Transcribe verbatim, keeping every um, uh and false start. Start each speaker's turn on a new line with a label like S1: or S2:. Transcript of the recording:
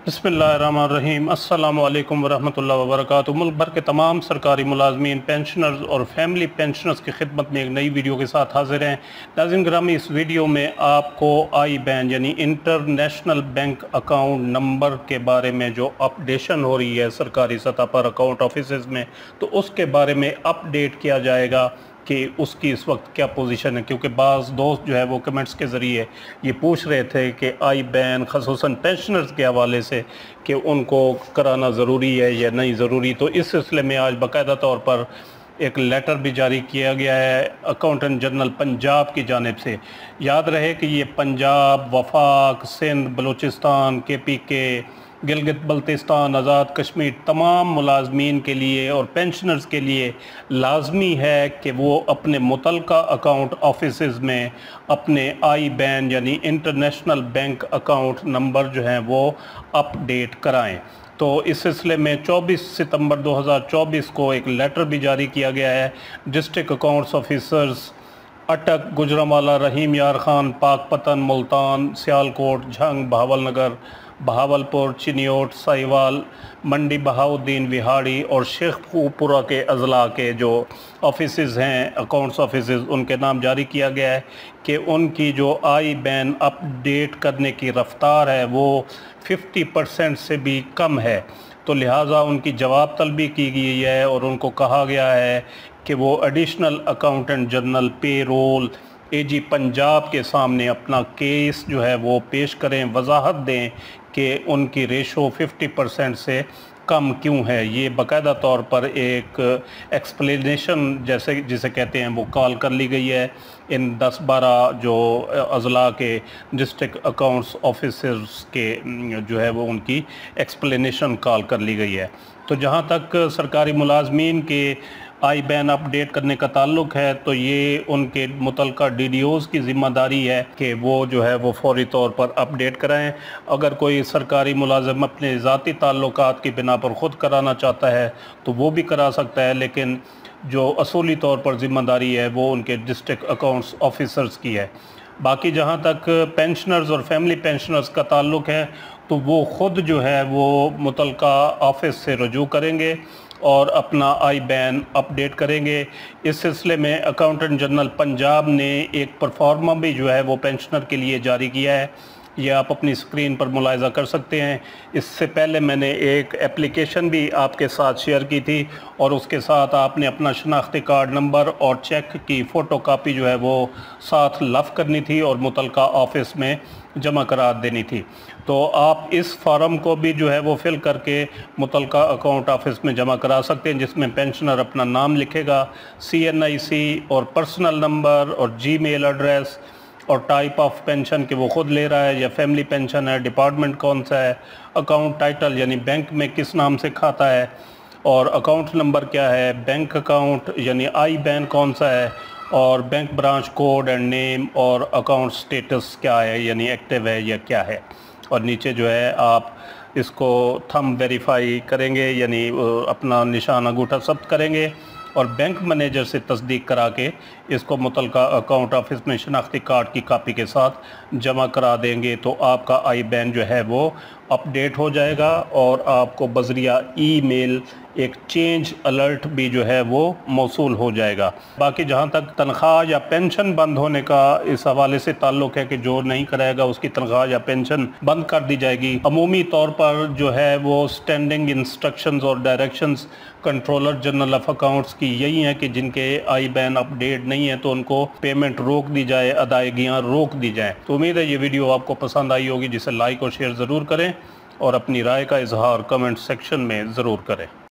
S1: बिस्मिल्लाहिर्रहमानिर्रहीम। अस्सलामु अलैकुम वरहमतुल्लाहि वबरकातुहू। मुल्क भर के तमाम सरकारी मुलाजमीन, पेंशनर्स और फैमिली पेंशनर्स की खिदमत में एक नई वीडियो के साथ हाजिर हैं। नाज़रीन ग्रामी, इस वीडियो में आपको आई बैन यानी इंटरनेशनल बैंक अकाउंट नंबर के बारे में जो अपडेशन हो रही है सरकारी सतह पर अकाउंट ऑफिसेज़ में, तो उसके बारे में अपडेट किया जाएगा कि उसकी इस वक्त क्या पोजीशन है। क्योंकि बाज़ दोस्त जो है वो कमेंट्स के ज़रिए ये पूछ रहे थे कि आई बैन ख़ुसूसन पेंशनर्स के हवाले से कि उनको कराना ज़रूरी है या नहीं ज़रूरी। तो इस सिलसिले में आज बाकायदा तौर पर एक लेटर भी जारी किया गया है अकाउंटेंट जनरल पंजाब की जानिब से। याद रहे कि ये पंजाब, वफाक, सिंध, बलूचिस्तान, के पी के, गिलगित बल्तिस्तान, आज़ाद कश्मीर, तमाम मुलाजमीन के लिए और पेंशनर्स के लिए लाजमी है कि वो अपने मुतलका अकाउंट ऑफिसेज़ में अपने आई बैन यानी इंटरनेशनल बैंक अकाउंट नंबर जो हैं वो अपडेट कराएं। तो इस सिलसिले में चौबीस सितंबर दो हज़ार चौबीस को एक लेटर भी जारी किया गया है। डिस्ट्रिक्ट अकाउंट्स ऑफिसर्स अटक, गुजरांवाला, रहीम यार खान, पाकपतन, मुल्तान, सियालकोट, झंग, बहावलनगर, बहावलपुर, चिनियोट, साहिवाल, मंडी बहाउद्दीन, विहाड़ी और शेखपुरा के अजला के जो ऑफिसेज़ हैं अकाउंट्स ऑफिसेज़, उनके नाम जारी किया गया है कि उनकी जो आई बैन अपडेट करने की रफ्तार है वो पचास परसेंट से भी कम है। तो लिहाजा उनकी जवाब तलबी की गई है और उनको कहा गया है कि वो additional accountant general payroll A G Punjab के सामने अपना केस जो है वो पेश करें, वजाहत दें कि उनकी रेशो पचास परसेंट से कम क्यों है। ये बाकायदा तौर पर एक एक्सप्लेनेशन जैसे जिसे कहते हैं वो कॉल कर ली गई है इन दस बारह जो अजला के डिस्ट्रिक्ट अकाउंट्स ऑफिसर्स के जो है वो उनकी एक्सप्लेनेशन कॉल कर ली गई है। तो जहाँ तक सरकारी मुलाजमीन के आई बैन अपडेट करने का ताल्लुक है तो ये उनके मुतलका डी डी ओज़ की ज़िम्मेदारी है कि वो जो है वो फौरी तौर पर अपडेट कराएं। अगर कोई सरकारी मुलाजिम अपने ज़ाती ताल्लुकात की बिना पर ख़ुद कराना चाहता है तो वो भी करा सकता है, लेकिन जो असूली तौर पर ज़िम्मेदारी है वो उनके डिस्ट्रिक्ट अकाउंट्स ऑफिसर्स की है। बाकी जहाँ तक पेंशनर्स और फैमिली पेंशनर्स का ताल्लुक है तो वो ख़ुद जो है वो मुतलका ऑफिस से रजू करेंगे और अपना आई बैन अपडेट करेंगे। इस सिलसिले में अकाउंटेंट जनरल पंजाब ने एक परफॉर्मा भी जो है वो पेंशनर के लिए जारी किया है। ये आप अपनी स्क्रीन पर मुलाहिज़ा कर सकते हैं। इससे पहले मैंने एक एप्लीकेशन भी आपके साथ शेयर की थी और उसके साथ आपने अपना शनाख्ती कार्ड नंबर और चेक की फ़ोटो कापी जो है वो साथ लफ़ करनी थी और मुतलका ऑफिस में जमा करा देनी थी। तो आप इस फॉर्म को भी जो है वो फिल करके मुतलका अकाउंट ऑफिस में जमा करा सकते हैं, जिसमें पेंशनर अपना नाम लिखेगा, सी एन आई सी और पर्सनल नंबर और जी मेल एड्रेस और टाइप ऑफ पेंशन कि वो ख़ुद ले रहा है या फैमिली पेंशन है, डिपार्टमेंट कौन सा है, अकाउंट टाइटल यानी बैंक में किस नाम से खाता है और अकाउंट नंबर क्या है, बैंक अकाउंट यानी आई बैन कौन सा है और bank branch code and name और अकाउंट स्टेटस क्या है यानी एक्टिव है या क्या है। और नीचे जो है आप इसको थंब वेरीफाई करेंगे यानी अपना निशान अंगूठा सब्त करेंगे और बैंक मैनेजर से तस्दीक करा के इसको मुतलका अकाउंट ऑफिस में शनाख्ती कार्ड की कापी के साथ जमा करा देंगे तो आपका आई बैन जो है वो अपडेट हो जाएगा और आपको बज़रिया ई मेल एक चेंज अलर्ट भी जो है वो मौसूल हो जाएगा। बाकी जहाँ तक तनख्वाह या पेंशन बंद होने का इस हवाले से ताल्लुक़ है कि जो नहीं कराएगा उसकी तनख्वाह या पेंशन बंद कर दी जाएगी। अमूमी तौर पर जो है वो स्टैंडिंग इंस्ट्रक्शंस और directions controller general of accounts की यही है कि जिनके आई बैन अपडेट नहीं है तो उनको पेमेंट रोक दी जाए, अदायगियाँ रोक दी जाएँ। तो उम्मीद है ये वीडियो आपको पसंद आई होगी, जिसे लाइक और शेयर ज़रूर करें और अपनी राय का इजहार कमेंट सेक्शन में ज़रूर करें।